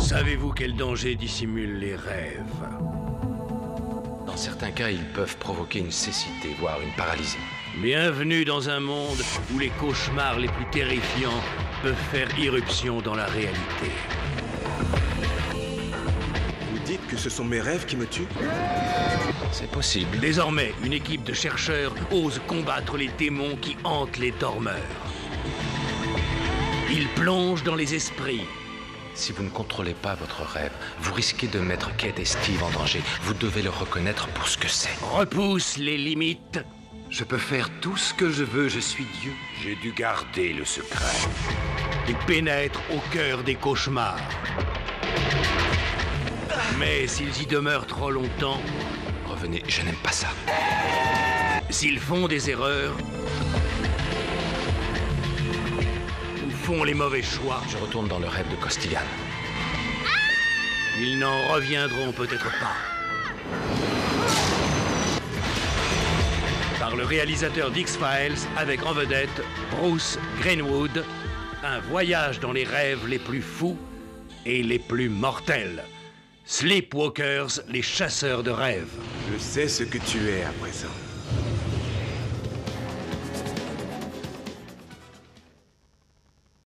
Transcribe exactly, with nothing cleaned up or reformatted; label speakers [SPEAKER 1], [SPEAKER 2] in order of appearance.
[SPEAKER 1] Savez-vous quel danger dissimulent les rêves?
[SPEAKER 2] Dans certains cas, ils peuvent provoquer une cécité, voire une paralysie.
[SPEAKER 1] Bienvenue dans un monde où les cauchemars les plus terrifiants peuvent faire irruption dans la réalité.
[SPEAKER 3] Vous dites que ce sont mes rêves qui me tuent?
[SPEAKER 2] C'est possible.
[SPEAKER 1] Désormais, une équipe de chercheurs ose combattre les démons qui hantent les dormeurs. Ils plongent dans les esprits.
[SPEAKER 2] Si vous ne contrôlez pas votre rêve, vous risquez de mettre Kate et Steve en danger. Vous devez le reconnaître pour ce que c'est.
[SPEAKER 1] Repousse les limites.
[SPEAKER 4] Je peux faire tout ce que je veux, je suis Dieu.
[SPEAKER 1] J'ai dû garder le secret. Il pénètre au cœur des cauchemars. Mais s'ils y demeurent trop longtemps...
[SPEAKER 2] Revenez, je n'aime pas ça.
[SPEAKER 1] S'ils font des erreurs... ou font les mauvais choix...
[SPEAKER 2] Je retourne dans le rêve de Costigan.
[SPEAKER 1] Ils n'en reviendront peut-être pas. Par le réalisateur d'X-Files, avec en vedette Bruce Greenwood, un voyage dans les rêves les plus fous et les plus mortels. Sleepwalkers, les chasseurs de rêves.
[SPEAKER 3] Je sais ce que tu es à présent.